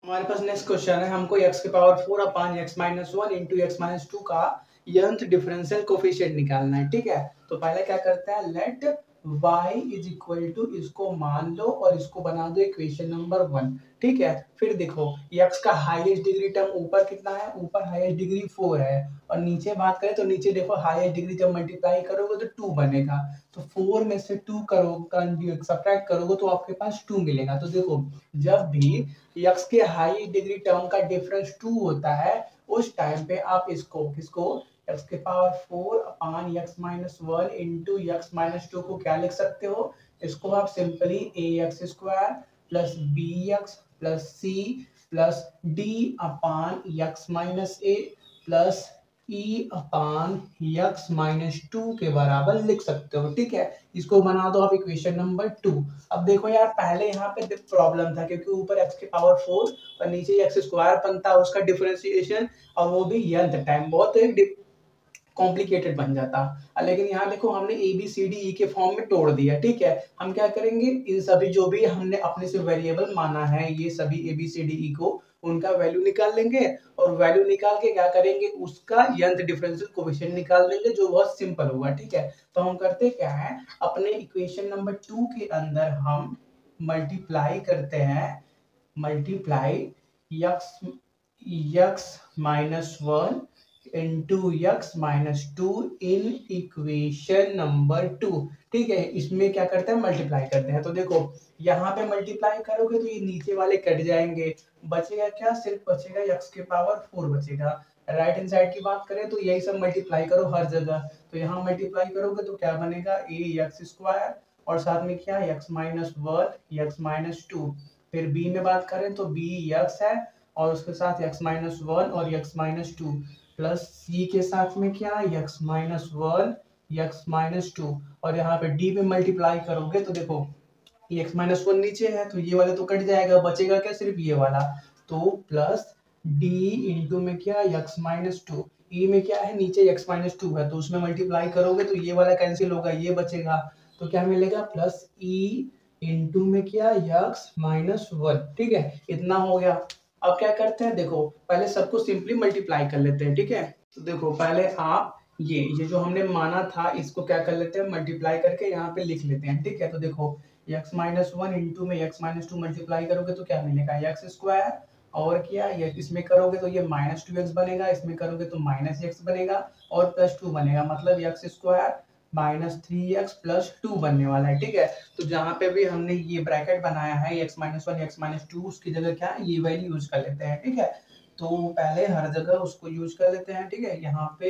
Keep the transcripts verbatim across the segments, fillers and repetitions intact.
हमारे पास next question है, हमको x के power four upon x minus one into x minus two का यंथ डिफरेंशियल कोफिशिएंट निकालना है। ठीक है, तो पहले क्या करते हैं, let y is equal to, इसको मान लो और इसको बना दो इक्वेशन नंबर वन। ठीक है, फिर देखो x का हाईएस्ट डिग्री टर्म ऊपर कितना है, ऊपर हाईएस्ट डिग्री फोर है, और नीचे बात करें तो नीचे देखो हाईएस्ट डिग्री जब मल्टीप्लाई करोगे तो टू बनेगा। तो फोर में से टू करोगे, सब्ट्रैक्ट करोगे तो आपके पास टू मिलेगा। तो देखो जब भी x के हाई डिग्री टर्म का डिफरेंस टू होता है उस टाइम पे आप इसको किसको x के power four upon x minus one into x minus two को क्या लिख सकते हो, इसको आप simply a x square plus b x plus c plus d upon x minus a plus e upon x minus two के बराबर लिख सकते हो। ठीक है, इसको बना दो आप इक्वेशन नंबर टू। अब देखो यार, पहले यहाँ पे प्रॉब्लम था क्योंकि ऊपर x के पावर फोर और नीचे एक्स स्क्वायर बनता है, उसका डिफरेंशिएशन और वो भी यंथ टाइम बहुत कॉम्प्लिकेटेड बन जाता। लेकिन यहाँ देखो हमने A B C D E के फॉर्म में तोड़ दिया। ठीक है, हम क्या करेंगे, इन सभी जो भी हमने अपने से वेरिएबल माना है ये सभी A B C D E को, उनका वैल्यू निकाल लेंगे और वैल्यू निकाल के क्या करेंगे, उसका यंथ डिफरेंशियल कोएफिशिएंट निकाल देंगे जो बहुत सिंपल होगा। ठीक है, तो हम करते क्या है, अपने इक्वेशन नंबर टू के अंदर हम मल्टीप्लाई करते हैं, multiply x x minus one into x minus two in equation number two. ठीक है, इसमें क्या करते हैं, मल्टीप्लाई करते हैं। तो देखो यहाँ पे मल्टीप्लाई करोगे तो ये नीचे वाले कट जाएंगे, बचेगा क्या, सिर्फ बचेगा एक्स के पावर फोर बचेगा। राइट हैंड साइड की बात करें तो यही सब मल्टीप्लाई करो हर जगह, तो यहाँ मल्टीप्लाई करोगे तो क्या बनेगा, ए एक्स स्क्वायर और साथ में क्या, x minus one x minus two. फिर बी में बात करें तो बी एक्स है और उसके साथ एक्स माइनस वन और x minus two, plus c के साथ में क्या, x minus one x minus two, और यहाँ पे डी पे मल्टीप्लाई करोगे तो देखो ये एक्स माइनस वन नीचे है तो ये वाला तो कट जाएगा, बचेगा क्या, सिर्फ ये वाला। तो प्लस डी इंटू में क्या, एक्स माइनस टू, ई में क्या है, नीचे एक्स माइनस टू है तो उसमें मल्टीप्लाई करोगे तो ये वाला कैंसिल होगा, ये बचेगा। तो क्या मिलेगा, प्लस ई इंटू में क्या, एक्स माइनस वन। ठीक है, इतना हो गया। अब क्या करते हैं, देखो पहले सबको सिंपली मल्टीप्लाई कर लेते हैं। ठीक है, तो देखो पहले आप ये ये जो हमने माना था इसको क्या कर लेते हैं, मल्टीप्लाई करके यहाँ पे लिख लेते हैं। ठीक है, तो देखो x माइनस वन इंटू में x माइनस टू मल्टीप्लाई करोगे तो क्या मिलेगा, एक्स स्क्वायर, और क्या ये इसमें करोगे तो ये माइनस टू एक्स बनेगा, इसमें करोगे तो माइनस एक्स बनेगा और प्लस टू बनेगा, मतलब x square minus three x plus two बनने वाला है। ठीक है, तो जहाँ पे भी हमने ये ब्रैकेट बनाया है x minus one x minus two, उसकी जगह क्या ये वैल्यू यूज कर लेते हैं। ठीक है, तो पहले हर जगह उसको यूज कर लेते हैं। ठीक है, यहाँ पे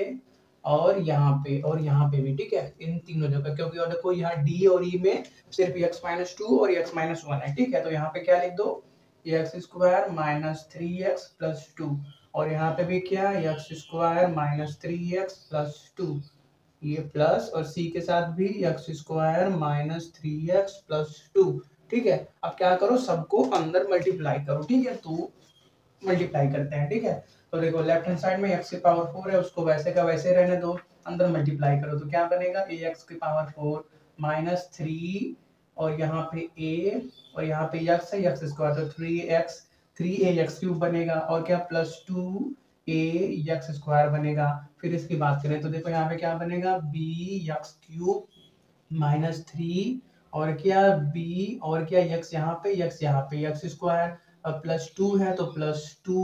और यहाँ पे और यहाँ पे भी। ठीक है, इन तीनों जगह, क्योंकि और देखो यहाँ डी और ई में सिर्फ एक्स माइनस टू और एक्स माइनस वन है। ठीक है, तो यहाँ पे क्या लिख दो, X square minus three x plus two, और यहाँ पे भी क्या, X square minus three x plus two, ये प्लस, और सी के साथ भी X square minus three x plus two. ठीक है, अब क्या करो, सबको अंदर मल्टीप्लाई करो। ठीक है, तो मल्टीप्लाई करते हैं। ठीक है, तो देखो लेफ्ट हैंड साइड में एक्स की पावर फोर है, उसको वैसे का वैसे रहने दो, अंदर मल्टीप्लाई करो तो क्या बनेगा, ए एक्स की पावर फोर माइनस थ्री और यहाँ पे ए और यहाँ पे एक्स है, एक्स स्क्वायर, तो three x three a x cube बनेगा, और क्या plus two a x square बनेगा। फिर इसकी बात करें तो देखो यहाँ पे क्या बनेगा, b x cube minus three और क्या बी और क्या एक्स यहाँ पे एक्स यहाँ पे एक्स स्क्वायर, प्लस टू है तो प्लस टू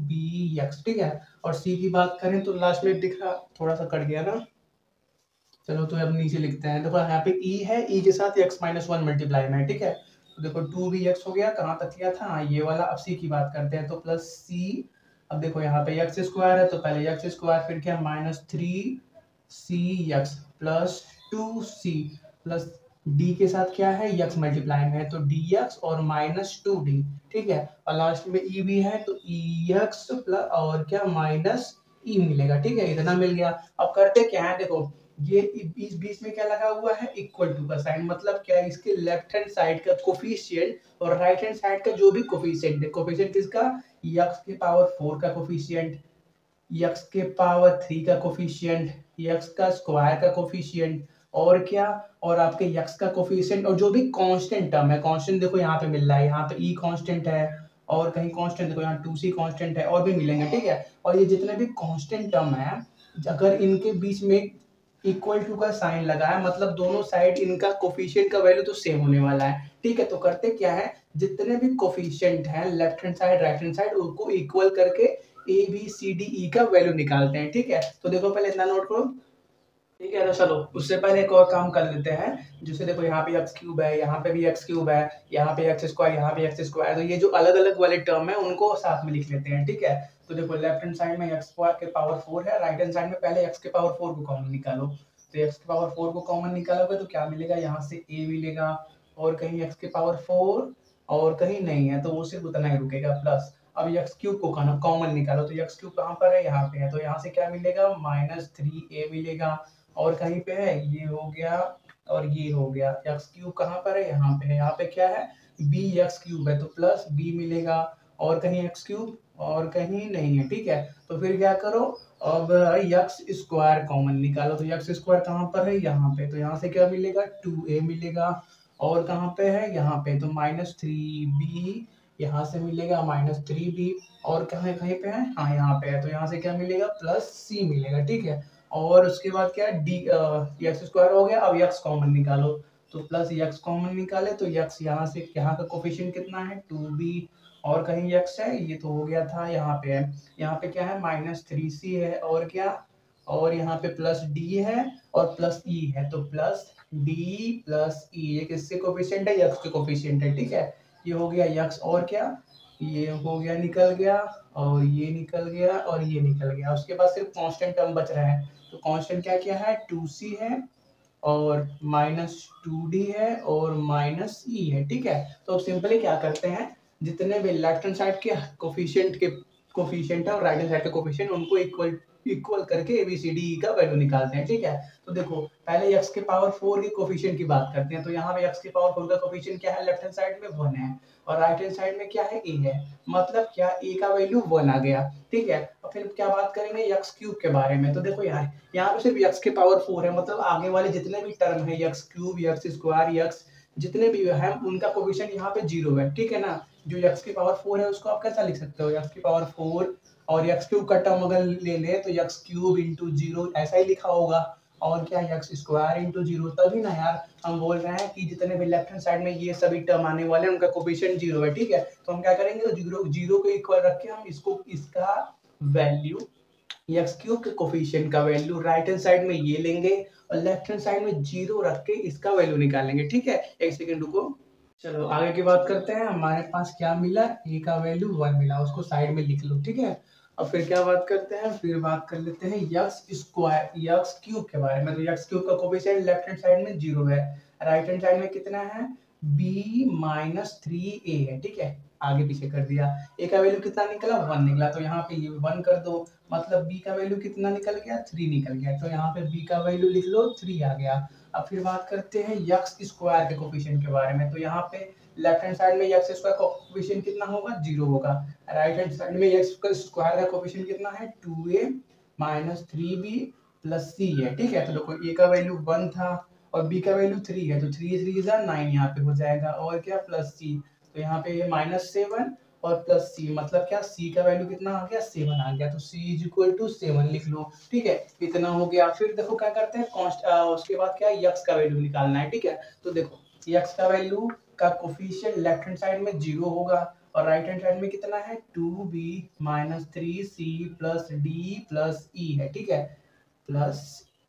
बी एक्स। ठीक है, और सी की बात करें तो लास्ट में दिखा थोड़ा सा कट गया ना, चलो तो अब नीचे लिखते हैं। देखो यहाँ पे ई है, ई के साथ एक्स माइनस वन मल्टीप्लाई में। ठीक है, तो देखो टू बी एक्स हो गया, कहाँ तक किया था ये वाला। अब सी की बात करते हैं तो प्लस सी, अब देखो यहाँ पे एक्स स्क्वायर है तो पहले एक्स स्क्वायर, फिर क्या minus three c x plus two c, plus d के साथ क्या है, एक्स मल्टीप्लाई में है तो डी एक्स और माइनस टू डी। ठीक है, और लास्ट में ई भी है तो ई एक्स प्लस और क्या माइनस ई मिलेगा। ठीक है, इतना मिल गया। अब करते क्या है, देखो ये बीच बीच में क्या लगा हुआ है, इक्वल टू का साइन, मतलब क्या है, इसके लेफ्ट हैंड साइड का कोफिशिएंट और राइट हैंड साइड का जो भी कोफिशिएंट है, कोफिशिएंट किसका, एक्स के पावर फोर का कोफिशिएंट, एक्स के पावर थ्री का कोफिशिएंट, एक्स का स्क्वायर का कोफिशिएंट, और क्या, और आपके एक्स का कोफिशिएंट, और जो भी कांस्टेंट टर्म है, कांस्टेंट देखो यहाँ पे मिल रहा है, यहाँ पे ई कांस्टेंट है और कहीं कांस्टेंट, देखो यहाँ टू सी कांस्टेंट है और भी मिलेंगे, ठीक है। और ये जितने भी कांस्टेंट टर्म है, अगर इनके बीच में इक्वल टू का साइन लगा है, मतलब दोनों साइड इनका कोफिशिएंट का वैल्यू तो सेम होने वाला है, ठीक है। तो करते क्या है, जितने भी कोफिशिएंट हैं left hand side right hand side, उनको इक्वल करके a B C D E का वैल्यू निकालते हैं, ठीक है। तो देखो पहले इतना नोट करो, ठीक है। तो चलो उससे पहले एक और काम कर लेते हैं। जैसे देखो यहाँ पे एक्स क्यूब है, यहाँ पे भी एक्स क्यूब है, यहाँ पे एक्स स्क्वायर, यहाँ पे एक्स स्क्वायर, तो ये जो अलग अलग वाले टर्म है उनको साथ में लिख लेते हैं, ठीक है। तो देखो लेफ्ट हैंड साइड में एक्स स्क्वायर के पावर फोर है, राइट हैंड साइड में पहले एक्स के पावर फोर को कॉमन निकालो। तो एक्स के पावर फोर को कॉमन निकालोगे तो क्या मिलेगा, यहाँ से ए मिलेगा, और कहीं एक्स के पावर फोर और कहीं नहीं है, तो वो सिर्फ उतना ही रुकेगा प्लस। अब एक्स क्यूब को कॉमन निकालो, तो एक्स क्यूब कहाँ पर है, यहाँ पे है, तो यहाँ से क्या मिलेगा, माइनस थ्री ए मिलेगा, और कहीं पे है ये हो गया और ये हो गया। एक्स क्यूब कहाँ पर है, यहाँ पे है, यहाँ पे क्या है, बी एक्स क्यूब है, तो प्लस बी मिलेगा, और कहीं एक्स क्यूब और कहीं नहीं है, ठीक है। तो फिर क्या करो, अब एक्स स्क्वायर कॉमन निकालो, तो एक्स स्क्वायर कहाँ पर है, यहाँ पे, तो यहाँ से क्या मिलेगा, टू ए मिलेगा, और कहाँ पे है, यहाँ पे, तो माइनस थ्री बी, यहाँ से मिलेगा माइनस थ्री बी, और कहाँ कहीं पे है, हाँ यहाँ पे है, तो यहाँ से क्या मिलेगा, प्लस सी मिलेगा, ठीक है। और उसके बाद क्या है, डी एक्स स्क्वायर हो गया, अब एक्स कॉमन निकालो, तो प्लस एक्स कॉमन निकाले तो एक्स यहाँ से, यहाँ का कोफिशिएंट कितना है, टू बी, और कहीं एक्स है, ये तो हो गया था, यहाँ पे है, यहाँ पे क्या है, माइनस थ्री सी है, और क्या, और यहाँ पे प्लस डी है और प्लस ई है, तो प्लस डी प्लस ई, ये किससे कोफिशिएंट है, एक्स के कोफिशिएंट है, ठीक है। ये हो गया एक्स, और क्या, ये हो गया निकल गया, और ये निकल गया, और ये निकल गया। उसके बाद सिर्फ कांस्टेंट टर्म बच रहा है, तो कांस्टेंट क्या क्या है, टू सी है, और माइनस टू डी है, और माइनस ई है, ठीक है। तो अब सिंपली क्या करते हैं, जितने भी लेफ्ट हैंड साइड के कोफिशिएंट के कोफिशिएंट है और राइट हैंड साइड के कोफिशिएंट, उनको इक्वल इक्वल करके एबीसीडी का वैल्यू निकालते हैं, ठीक है। तो देखो पहले एक्स के पावर फोर के कोफिशिएंट की बात करते हैं, तो यहाँ पे एक्स के पावर फोर का कोफिशिएंट क्या है, लेफ्ट हैंड साइड में वन है, और राइट हैंड साइड में क्या है, ए है, मतलब क्या, ए का वैल्यू वन आ गया, ठीक है। और फिर क्या बात करेंगे एक्स क्यूब के बारे में, तो देखो यार यहाँ पे सिर्फ एक्स के पावर फोर है, मतलब आगे वाले जितने भी टर्म है, x cube, x square, x जितने भी है, उनका कोफिशिएंट यहाँ पे जीरो है, ठीक है ना। जो एक्स की पावर फोर है उसको आप कैसा लिख सकते हो, एक्स की पावर फोर, और एक्स क्यूब का टर्म अगर ले ले तो एक्स क्यूब इंटू जीरो ऐसा ही लिखा होगा, और क्या, एक्स स्क्वायर इंटू जीरो, तभी ना यार हम बोल रहे हैं कि जितने भी लेफ्ट हैंड साइड में ये सभी टर्म आने वाले हैं उनका कोफिशिएंट जीरो है, ठीक है। तो हम क्या करेंगे, जीरो जीरो को इक्वल रख के हम इसको, इसका वैल्यू, एक्स क्यूब के कोफिशिएंट का वैल्यू राइट हैंड साइड में ये लेंगे, और लेफ्ट हैंड साइड में जीरो रख के इसका वैल्यू निकालेंगे, ठीक है। एक सेकंड रुको, चलो आगे की बात करते हैं। हमारे पास क्या मिला, ए का वैल्यू वन मिला, उसको साइड में लिख लो, ठीक है। अब फिर क्या बात करते हैं, फिर बात कर लेते हैं एक्स स्क्वायर एक्स क्यूब के बारे में। तो एक्स क्यूब का कोफिशिएंट लेफ्ट हैंड साइड में जीरो है, राइट हैंड साइड में कितना है, बी माइनस थ्री ए है, ठीक है। आगे पीछे कर दिया, ए का वैल्यू कितना निकला, वन निकला, तो यहाँ पे ये वन कर दो, मतलब बी का वैल्यू कितना निकल गया, थ्री निकल गया, तो यहाँ पे बी का वैल्यू लिख लो, थ्री आ गया। अब फिर बात करते हैं एक्स स्क्वायर के कोफिशिएंट के बारे में। तो यहाँ पे लेफ्ट हैंड साइड में एक्स स्क्वायर का कोफिशिएंट कितना होगा, जीरो होगा, राइट हैंड साइड में एक्स स्क्वायर का कोफिशिएंट कितना है, two a minus three b plus c है, ठीक है। तो देखो ए का वैल्यू वन था और बी का वैल्यू थ्री है, तो थ्री थ्री जा नाइन यहाँ पे हो जाएगा, और क्या, प्लस सी, तो यहाँ पे माइनस सेवन और प्लस सी, मतलब क्या, सी का वैल्यू कितना आ गया, सेवन आ गया, तो c is equal to seven लिख लो, ठीक है। इतना हो गया। फिर देखो क्या करते हैं, कॉन्स्ट उसके बाद क्या, एक्स का वैल्यू निकालना है, ठीक है। तो देखो एक्स का वैल्यू का कोफिशिएंट लेफ्ट हैंड साइड में जीरो होगा, और राइट हैंड साइड में कितना है, two b minus three c plus d plus e है, ठीक है, प्लस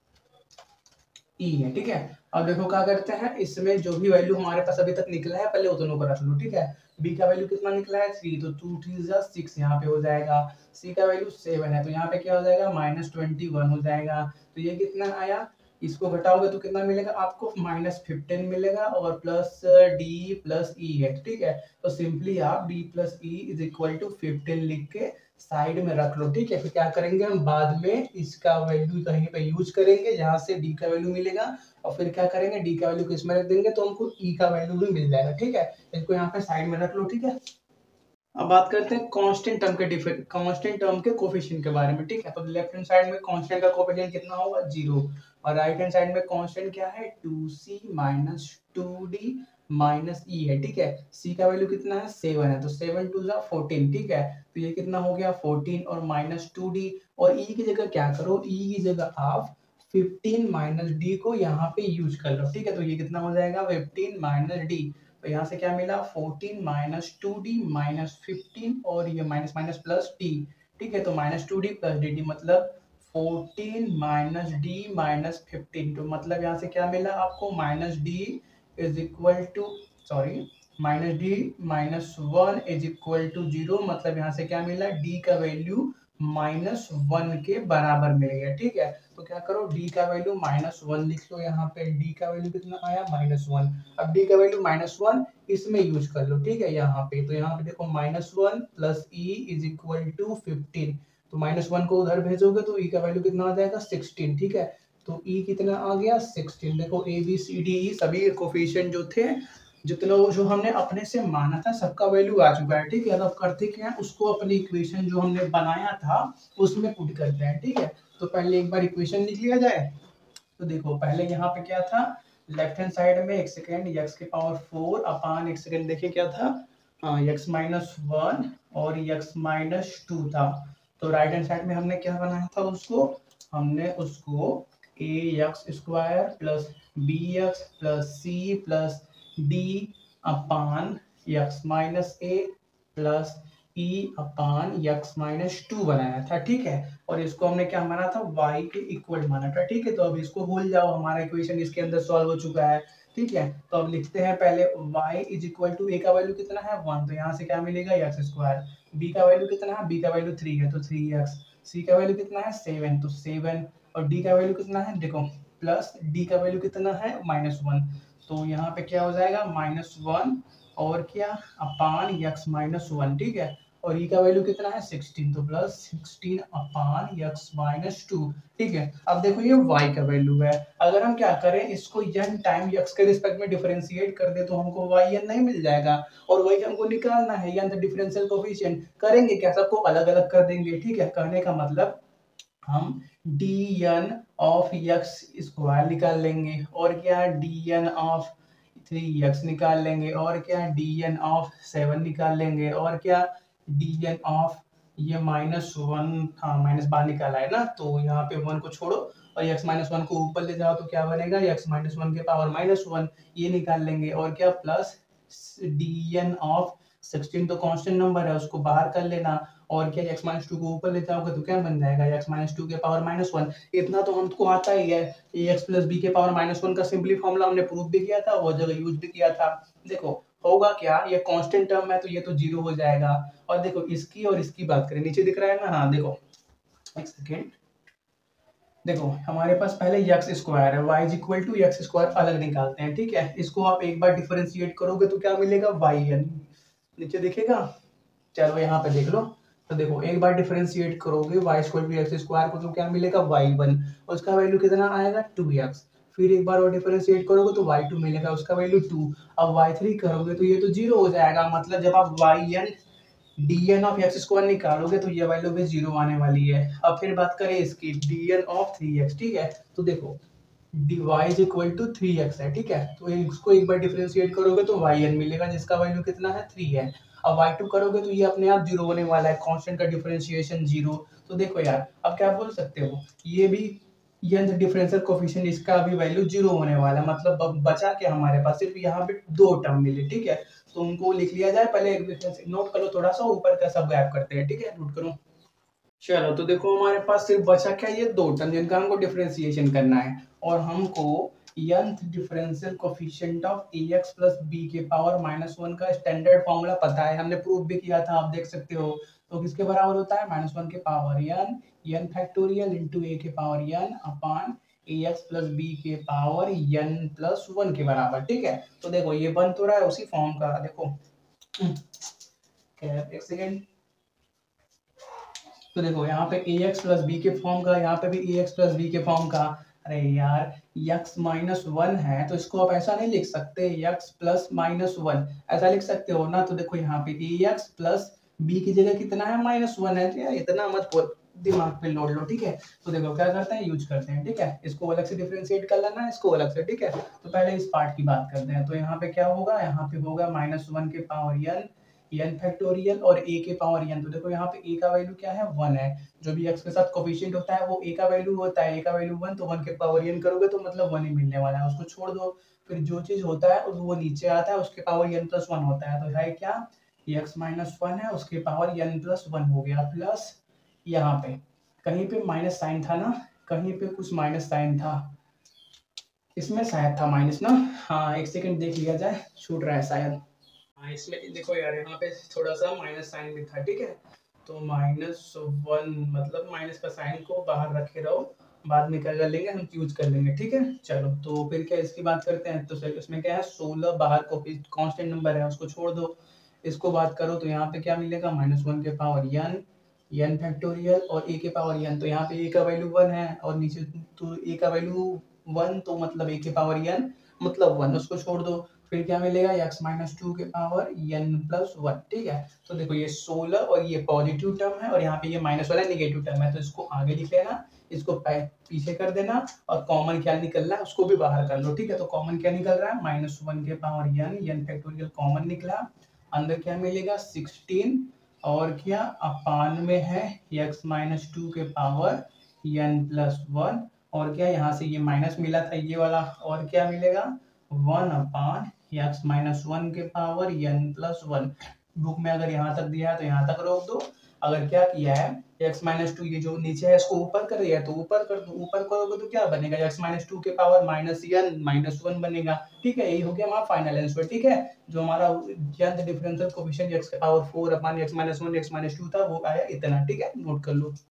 ई है, ठीक है। अब देखो क्या करते हैं, इसमें जो भी वैल्यू हमारे पास अभी तक निकला है पहले उतनों को रख लो, ठीक है। बी का वैल्यू कितना निकला है, थ्री, तो टू थ्री जा सिक्स यहाँ पे हो जाएगा। सी का वैल्यू सेवन है, तो यहाँ पे क्या हो जाएगा, माइनस ट्वेंटी वन हो जाएगा, तो ये कितना आया, इसको घटाओगे तो कितना मिलेगा आपको, माइनस फिफ्टीन मिलेगा, और प्लस डी प्लस ई है, ठीक है। तो सिंपली आप d plus e is equal to fifteen लिख के साइड में रख लो, ठीक है। फिर क्या करेंगे, हम बाद में इसका वैल्यू कहीं पे यूज करेंगे जहां से डी का वैल्यू मिलेगा, और फिर क्या करेंगे, डी का वैल्यू किस में रख देंगे, तो हमको ई का वैल्यू भी मिल जाएगा, ठीक है। इसको यहाँ पे साइड में रख लो, ठीक है। अब बात करते हैं कांस्टेंट टर्म के डिफरेंट कांस्टेंट टर्म के कोफिशिएंट के बारे में, ठीक है। तो लेफ्ट हैंड साइड में कांस्टेंट का कोफिशिएंट कितना होगा, जीरो, और राइट हैंड साइड में कांस्टेंट क्या है, two c minus two d minus e है, ठीक है। सी का वैल्यू कितना है, सेवन है, तो सेवन टू जा फोर्टीन, ठीक है। तो ये कितना हो गया, फोर्टीन और माइनस टू डी, और ई की जगह क्या करो, ई की जगह आप फिफ्टीन माइनस डी को यहाँ पे यूज कर लो, ठीक है। तो ये कितना हो जाएगा, फिफ्टीन माइनस डी, तो यहाँ से क्या मिला, fourteen minus two d minus fifteen, और ये माइनस माइनस प्लस डी, ठीक है। तो minus two d plus d d मतलब fourteen minus d minus fifteen, तो मतलब यहाँ से क्या मिला आपको, minus d is equal to, sorry, minus d minus one is equal to zero, मतलब यहाँ से क्या मिला, डी का वैल्यू माइनस वन के बराबर मिल गया, ठीक है। तो क्या करो, डी का वैल्यू माइनस वन लिख लो, यहाँ पे डी का वैल्यू कितना आया, माइनस वन। अब डी का वैल्यू माइनस वन इसमें यूज कर लो, ठीक है, यहाँ पे। तो यहाँ पे देखो minus one plus e is equal to fifteen, तो माइनस वन को उधर भेजोगे तो ई का वैल्यू कितना आ जाएगा, सिक्सटीन, ठीक है। तो ई कितना आ गया, सिक्सटीन। देखो A B C D E सभी कोफिशिएंट जो थे, जितना वो जो हमने अपने से माना था सबका वैल्यू आ चुका है, ठीक है। अब करते क्या है, उसको अपनी इक्वेशन जो हमने बनाया था उसमें पुट करते हैं, ठीक है। तो पहले एक बार इक्वेशन लिख लिया जाए। तो देखो पहले यहाँ पे क्या था, लेफ्ट हैंड साइड में एक सेकेंड एक्स के पावर फोर अपान, एक सेकेंड देखिए क्या था, एक्स माइनस वन और एक्स माइनस टू था। तो राइट हैंड साइड में हमने क्या बनाया था उसको, हमने उसको a x square plus b x plus c plus d upon x minus a plus e upon x minus two बनाया था, ठीक है। और इसको हमने क्या माना था, y के इक्वल माना था, ठीक है। तो अब इसको भूल जाओ, हमारा इक्वेशन इसके अंदर सॉल्व हो चुका है, ठीक है। तो अब लिखते हैं पहले y is equal to, a का वैल्यू कितना है, वन, तो यहाँ से क्या मिलेगा, एक्स स्क्वायर। b का वैल्यू कितना है, b का वैल्यू थ्री है, तो थ्री एक्स। c का वैल्यू कितना है, सेवन, तो सेवन। और d का वैल्यू कितना है, देखो प्लस d का वैल्यू कितना है, माइनस वन। तो यहाँ पे क्या हो जाएगा, माइनस वन और क्या, अपान एक्स माइनस वन, ठीक है। और ई का वैल्यू कितना है, सिक्सटीन, तो plus sixteen upon x minus two, ठीक है। अब देखो ये y का वैल्यू है, अगर हम क्या करें, इसको n टाइम x के रिस्पेक्ट में डिफरेंशिएट कर दे तो हमको yn नहीं मिल जाएगा, और वही हमको निकालना है, n द डिफरेंशियल कोएफिशिएंट। करेंगे क्या, सबको अलग अलग कर देंगे, ठीक है। कहने का मतलब हम dn ऑफ x स्क्वायर निकाल लेंगे, और क्या dn ऑफ थ्री एक्स निकाल लेंगे, और क्या dn ऑफ सेवन निकाल लेंगे, और क्या dn ऑफ ये माइनस वन, हाँ माइनस बाहर निकाला है ना, तो यहाँ पे वन को छोड़ो और x माइनस वन को ऊपर ले जाओ तो क्या बनेगा, x माइनस वन के पावर माइनस वन, ये निकाल लेंगे, और क्या प्लस dn ऑफ सिक्सटीन, तो कांस्टेंट नंबर है उसको बाहर कर लेना, और क्या x माइनस टू को ऊपर ले जाओगे तो क्या बन जाएगा, x माइनस टू के पावर माइनस वन। इतना तो हमको आता ही है, ax प्लस बी के पावर माइनस वन का सिंपली फॉर्मूला हमने प्रूव भी किया था, वो जगह यूज भी किया था। देखो होगा क्या, ये कांस्टेंट टर्म है तो ये तो जीरो हो जाएगा। और देखो इसकी और इसकी बात करें, नीचे दिख रहा है ना, हाँ देखो एक सेकेंड, देखो हमारे पास पहले x स्क्वायर है, y is equal to X square अलग निकालते हैं, ठीक है। इसको आप एक बार डिफरेंशिएट करोगे तो क्या मिलेगा, yn, नीचे दिखेगा, चलो यहाँ पे देख लो। तो देखो एक बार डिफरेंशिएट करोगे y square to X square को तो क्या मिलेगा, वाई वन, उसका वैल्यू कितना आएगा, टू एक्स। फिर एक बार और डिफरेंशिएट करोगे तो वाई टू मिलेगा, उसका वैल्यू टू। अब वाई थ्री करोगे तो ये तो जीरो हो जाएगा, मतलब जब आप yn dn of X square निकालोगे तो ये वैल्यू भी जीरो आने वाली है। अब फिर बात करें इसकी dn ऑफ थ्री एक्स, ठीक है। तो देखो dy is equal to three X है, ठीक है। तो इसको एक बार डिफरेंशिएट करोगे तो yn मिलेगा, जिसका वैल्यू कितना है, थ्री है। अब वाई टू करोगे तो ये अपने आप जीरो होने वाला है, कांस्टेंट का डिफरेंशिएशन जीरो। तो देखो यार अब क्या बोल सकते हो, ये भी ये डिफरेंशियल कोएफिशिएंट इसका भी वैल्यू जीरो होने वाला है, मतलब बचा के हमारे पास सिर्फ यहाँ पे दो टर्म मिले, ठीक है। तो उनको लिख लिया जाए, पहले एक नोट करो थोड़ा सा, ऊपर का सब गैप करते हैं, ठीक है, नोट करो। चलो तो देखो हमारे पास सिर्फ बचा क्या, ये दो टर्म जिनका हमको डिफरेंशिएशन करना है, और हमको nth differential coefficient of ax plus b के पावर माइनस वन का स्टैंडर्ड फॉर्मूला पता है, हमने प्रूव भी किया था, आप देख सकते हो। तो किसके बराबर होता है, माइनस वन के power n, n factorial into a के power n upon ax plus b के पावर n प्लस वन के बराबर, ठीक है। तो देखो ये बन तो रहा है उसी फॉर्म का, देखो एक सेकेंड, तो देखो यहाँ पे ax प्लस बी के फॉर्म का, यहाँ पे भी ax प्लस बी के फॉर्म का। अरे यार x माइनस वन है तो इसको आप ऐसा नहीं लिख सकते, x प्लस माइनस वन ऐसा लिख सकते हो ना। तो देखो यहाँ पे ax प्लस बी की जगह कितना है, माइनस वन है, तो यार इतना मत दिमाग पे लोड लो, ठीक है। तो देखो क्या करते हैं, यूज करते हैं, ठीक है। इसको अलग से डिफरेंशिएट कर लेना है, इसको अलग से, ठीक है। तो पहले इस पार्ट की बात करते हैं। तो यहाँ पे क्या होगा, यहाँ पे होगा माइनस वन के पावर एन एन फैक्टोरियल और ए के पावर एन। तो देखो यहाँ पे ए का वैल्यू क्या है, वन है। जो भी एक्स के साथ कोफिशिएंट होता है वो ए का वैल्यू होता है, ए का वैल्यू वन, तो वन के पावर एन करोगे तो मतलब वन ही मिलने वाला है, उसको छोड़ दो। फिर जो चीज होता है वो नीचे आता है, उसके पावर एन प्लस वन होता है। तो है क्या, एक्स माइनस वन है, उसके पावर एन प्लस वन हो गया, प्लस यहाँ पे कहीं पे माइनस साइन था ना, कहीं पे कुछ माइनस साइन था, इसमें शायद था माइनस ना, हाँ एक सेकंड देख लिया जाए, छूट रहा है शायद। हाँ इसमें देखो यार, यहाँ पे थोड़ा सा माइनस साइन भी था, ठीक है। तो माइनस वन मतलब माइनस का साइन को बाहर रखे रहो, बाद में क्या कर लेंगे हम, यूज कर लेंगे, ठीक है। चलो तो फिर क्या इसकी बात करते हैं। तो इसमें क्या है, सोलह बाहर को कांस्टेंट नंबर है, उसको छोड़ दो। इसको बात करो तो यहाँ पे क्या मिलेगा, माइनस वन के पावर एन एन फैक्टोरियल और ए के पावर एन। तो यहाँ पे ए का वैल्यू वन है और नीचे तो ए का वैल्यू वन, तो मतलब ए के पावर एन मतलब वन, उसको छोड़ दो। फिर क्या मिलेगा, x माइनस टू के पावर n प्लस वन, ठीक है। तो देखो ये सोलह और ये पॉजिटिव टर्म है और यहाँ पे ये माइनस वाला नेगेटिव टर्म है, तो इसको आगे लिख लेना, इसको पीछे कर देना और कॉमन क्या निकल रहा है उसको भी बाहर कर लो, ठीक है। तो कॉमन क्या निकल रहा है, माइनस वन के power n n factorial common निकला, अंदर क्या मिलेगा सिक्सटीन और क्या अपान में है x माइनस टू के पावर n प्लस वन, और क्या यहाँ से ये माइनस मिला था ये वाला, और क्या मिलेगा one upon x minus one के power N plus one. Book में अगर यहाँ तक दिया है तो यहाँ तक रोक दो, अगर क्या किया है एक्स माइनस टू ये जो नीचे है इसको ऊपर कर दिया है तो ऊपर कर दो, ऊपर करोगे तो क्या बनेगा, एक्स माइनस टू के power minus N minus one बनेगा, ठीक है। यही हो गया हमारा फाइनल आंसर, ठीक है। जो हमारा nth डिफरेंशियल कोएफिशिएंट एक्स के power four upon x minus one x minus two था वो आया इतना, ठीक है, नोट कर लो।